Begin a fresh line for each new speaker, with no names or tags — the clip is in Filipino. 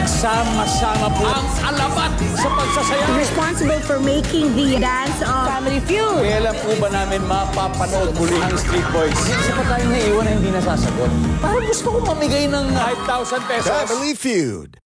Nagsama-sama po ang alamat sa pagsasaya.
Responsible for making the dance of Family Feud.
Kailan po ba namin mapapanood muli ang Street Boys? Kasi pa tayong naiiwan na hindi nasasagot. Parang gusto ko mamigay ng 5,000 pesos.
Family Feud.